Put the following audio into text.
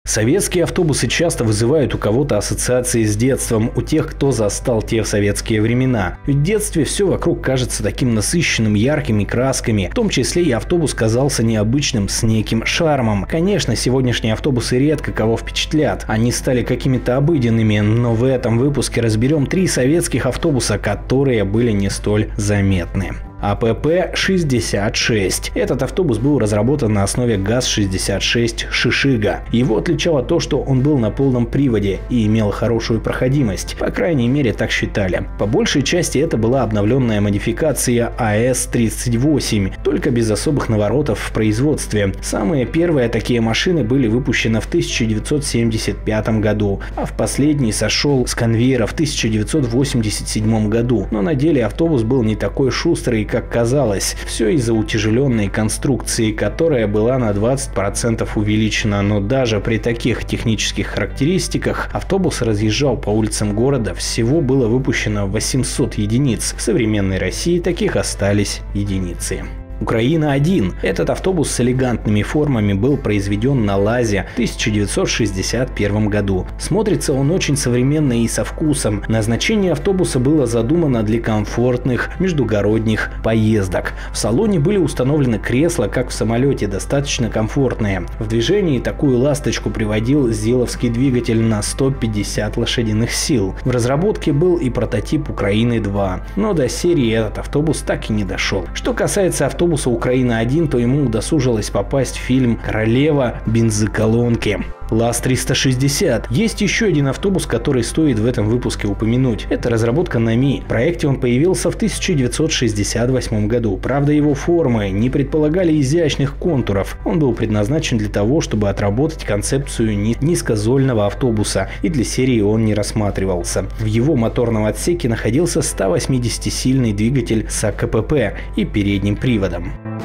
Советские автобусы часто вызывают у кого-то ассоциации с детством, у тех, кто застал те советские времена. Ведь в детстве все вокруг кажется таким насыщенным яркими красками, в том числе и автобус казался необычным с неким шармом. Конечно, сегодняшние автобусы редко кого впечатлят, они стали какими-то обыденными, но в этом выпуске разберем 3 советских автобуса, которые были не столь заметны. АПП-66. Этот автобус был разработан на основе ГАЗ-66 «Шишига». Его отличало то, что он был на полном приводе и имел хорошую проходимость. По крайней мере, так считали. По большей части это была обновленная модификация АС-38, только без особых наворотов в производстве. Самые первые такие машины были выпущены в 1975 году, а в последний сошел с конвейера в 1987 году. Но на деле автобус был не такой шустрый, как казалось. Все из-за утяжеленной конструкции, которая была на 20% увеличена, но даже при таких технических характеристиках автобус разъезжал по улицам города. Всего было выпущено 800 единиц. В современной России таких остались единицы. Украина-1. Этот автобус с элегантными формами был произведен на ЛАЗе в 1961 году. Смотрится он очень современно и со вкусом. Назначение автобуса было задумано для комфортных междугородних поездок. В салоне были установлены кресла, как в самолете, достаточно комфортные. В движении такую ласточку приводил зиловский двигатель на 150 лошадиных сил. В разработке был и прототип Украины-2, но до серии этот автобус так и не дошел. Что касается автобуса Украина-1, то ему удосужилось попасть в фильм «Королева бензоколонки». ЛАЗ-360. Есть еще один автобус, который стоит в этом выпуске упомянуть. Это разработка НАМИ. В проекте он появился в 1968 году. Правда, его формы не предполагали изящных контуров. Он был предназначен для того, чтобы отработать концепцию низкозольного автобуса, и для серии он не рассматривался. В его моторном отсеке находился 180-сильный двигатель с АКПП и передним приводом.